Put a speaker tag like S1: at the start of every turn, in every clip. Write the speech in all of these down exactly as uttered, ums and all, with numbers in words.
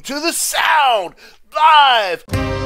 S1: to the sound live.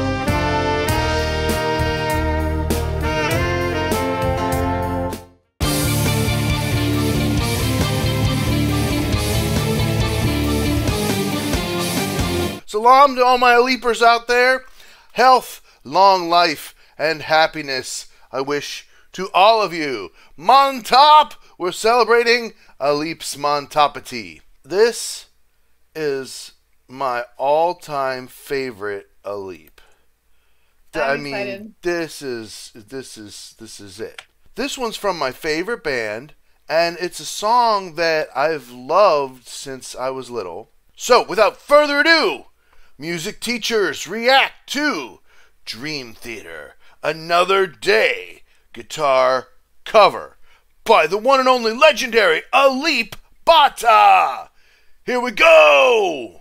S1: Salam to all my Alipers out there. Health, long life, and happiness I wish to all of you. Montop, we're celebrating Alip's Montopity. This is my all-time favorite Alip. I
S2: I'm
S1: mean,
S2: excited.
S1: this is this is this is it. This one's from my favorite band, and it's a song that I've loved since I was little. So, without further ado, music teachers react to Dream Theater, Another Day guitar cover by the one and only legendary Alip Bata. Here we go!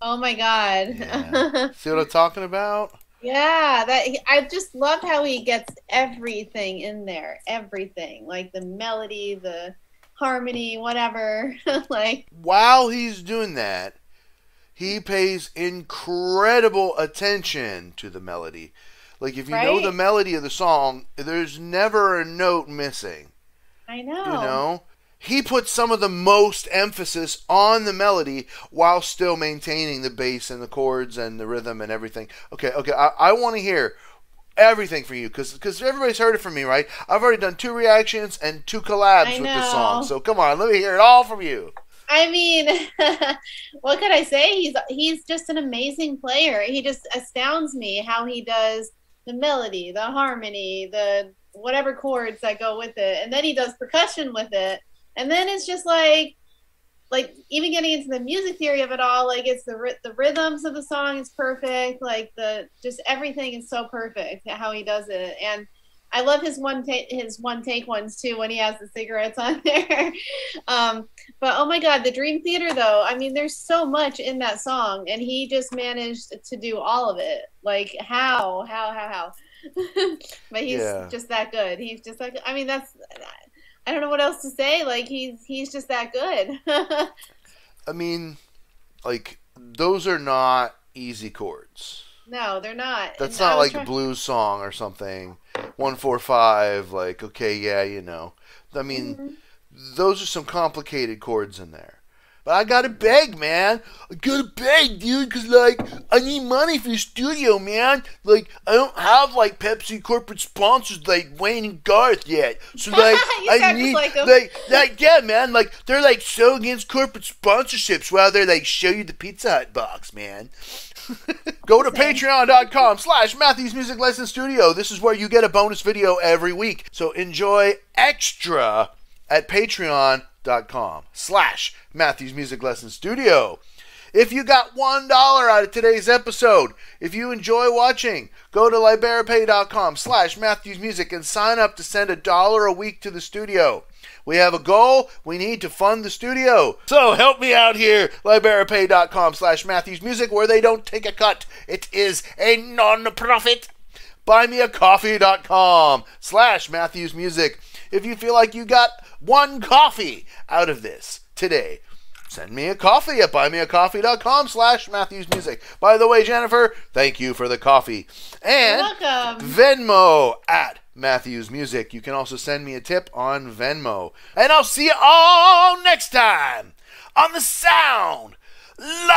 S2: Oh my God.
S1: Yeah. See what I'm talking about?
S2: Yeah, that I just love how he gets everything in there. Everything. Like the melody, the harmony, whatever. Like,
S1: While he's doing that, he pays incredible attention to the melody. Like, if you know the
S2: right?
S1: melody of the song, there's never a note missing.
S2: I
S1: You
S2: know.
S1: know? He puts some of the most emphasis on the melody while still maintaining the bass and the chords and the rhythm and everything. Okay, okay, I, I want to hear everything from you because everybody's heard it from me, right? I've already done two reactions and two
S2: I
S1: collabs with this song.
S2: know.
S1: So come on, let me hear it all from you.
S2: I mean, what could I say? He's he's just an amazing player. He just astounds me how he does the melody, the harmony, the whatever chords that go with it, and then he does percussion with it, and then it's just like like even getting into the music theory of it all. Like it's the the rhythms of the song is perfect. Like the just everything is so perfect how he does it, and I love his one take his one take ones too when he has the cigarettes on there. um, but oh my God, the Dream Theater though. I mean, there's so much in that song, and he just managed to do all of it. Like how, how, how, how. But he's
S1: Yeah.
S2: just that good. He's just like I mean, that's I don't know what else to say. Like he's he's just that good.
S1: I mean, like, those are not easy chords.
S2: No, they're not.
S1: That's
S2: And I
S1: not
S2: was
S1: like a
S2: trying.
S1: blues song or something. One, four, five, like, okay, yeah, you know. I mean,
S2: Mhm.
S1: those are some complicated chords in there. But I gotta beg, man. I gotta beg, dude, because, like, I need money for the studio, man. Like, I don't have, like, Pepsi corporate sponsors like Wayne and Garth yet. So, like,
S2: You
S1: I
S2: sound just
S1: need,
S2: like 'em.
S1: like, like, yeah, man. Like, they're, like, so against corporate sponsorships while they're, like, show you the Pizza Hut box, man. Go to
S2: Same.
S1: patreon.com slash Matthews Music Lesson Studio. This is where you get a bonus video every week. So enjoy extra at patreon.com slash Matthews Music Lesson Studio. If you got one dollar out of today's episode, if you enjoy watching, go to liberapay.com slash Matthews Music and sign up to send a dollar a week to the studio. We have a goal. We need to fund the studio. So help me out here. liberapay.com slash Matthews Music, where they don't take a cut. It is a non-profit. Buymeacoffee.com slash Matthews Music. If you feel like you got one coffee out of this today, send me a coffee at buymeacoffee.com slash Matthews Music. By the way, Jennifer, thank you for the coffee. And
S2: You're welcome.
S1: Venmo at Matthews Music. You can also send me a tip on Venmo. And I'll see you all next time on the Sound